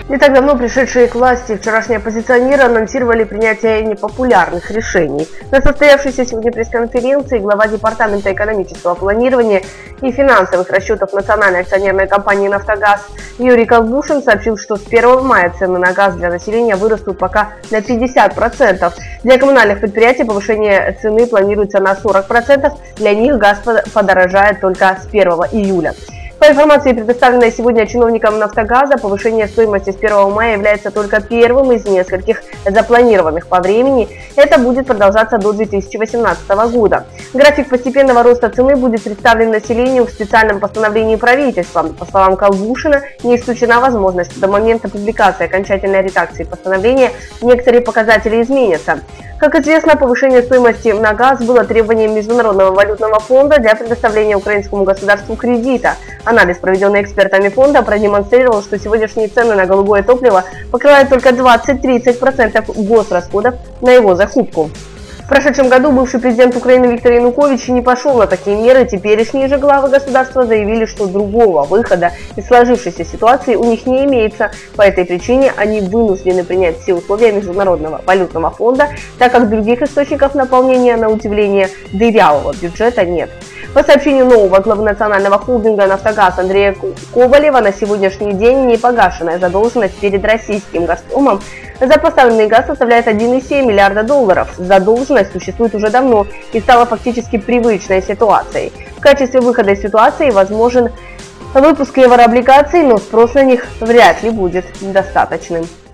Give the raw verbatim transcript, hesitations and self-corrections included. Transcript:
Не так давно пришедшие к власти вчерашние оппозиционеры анонсировали принятие непопулярных решений. На состоявшейся сегодня пресс-конференции глава Департамента экономического планирования и финансовых расчетов Национальной акционерной компании «Нафтогаз» Юрий Колбушин сообщил, что с первого мая цены на газ для населения вырастут пока на пятьдесят процентов. Для коммунальных предприятий повышение цены планируется на сорок процентов, для них газ подорожает только с первого июля. По информации, предоставленной сегодня чиновникам «Нафтогаза», повышение стоимости с первого мая является только первым из нескольких запланированных по времени. Это будет продолжаться до две тысячи восемнадцатого года. График постепенного роста цены будет представлен населению в специальном постановлении правительства. По словам Колбушина, не исключена возможность до момента публикации окончательной редакции постановления некоторые показатели изменятся. Как известно, повышение стоимости на газ было требованием Международного валютного фонда для предоставления украинскому государству кредита. Анализ, проведенный экспертами фонда, продемонстрировал, что сегодняшние цены на голубое топливо покрывают только двадцать-тридцать процентов госрасходов на его закупку. В прошедшем году бывший президент Украины Виктор Янукович не пошел на такие меры. Теперешние же главы государства заявили, что другого выхода из сложившейся ситуации у них не имеется. По этой причине они вынуждены принять все условия Международного валютного фонда, так как других источников наполнения, на удивление, дырявого бюджета нет. По сообщению нового главы национального холдинга «Нафтогаз» Андрея Коболева, на сегодняшний день непогашенная задолженность перед российским «Газпромом» за поставленный газ составляет один и семь миллиарда долларов. Задолженность существует уже давно и стала фактически привычной ситуацией. В качестве выхода из ситуации возможен выпуск еврооблигаций, но спрос на них вряд ли будет достаточным.